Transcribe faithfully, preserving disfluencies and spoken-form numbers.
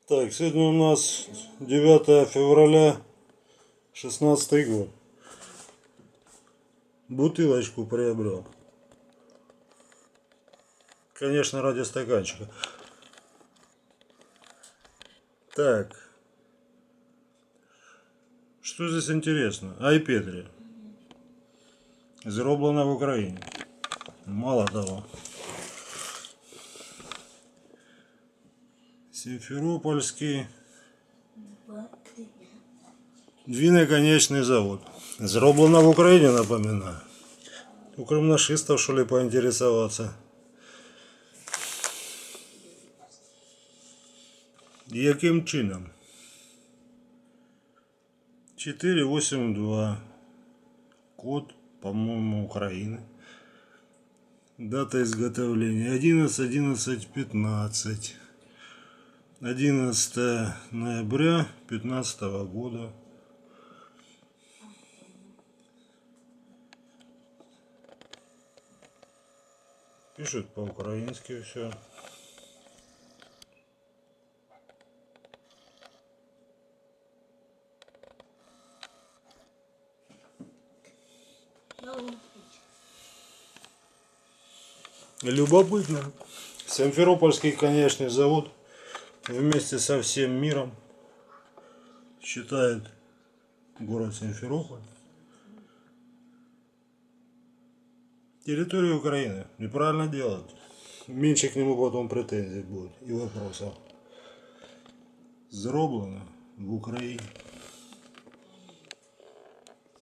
Так, сегодня у нас девятое февраля шестнадцатый год. Бутылочку приобрел. Конечно, ради стаканчика. Так. Что здесь интересно? Айпетрі. Зроблено в Украине. Мало того. Симферопольский двиноконечный завод. Зроблено в Украине, напоминаю. У кромнашистов, что ли, поинтересоваться. Яким чином? четыре восемь два. Код, по-моему, Украины. Дата изготовления одиннадцать одиннадцать пятнадцать. одиннадцатое ноября две тысячи пятнадцатого года. Пишут по-украински все. Любопытно. Симферопольский конечный завод вместе со всем миром считает город Симферополь территорией Украины. Неправильно делают. Меньше к нему потом претензий будет и вопросов. Зроблено в Украине.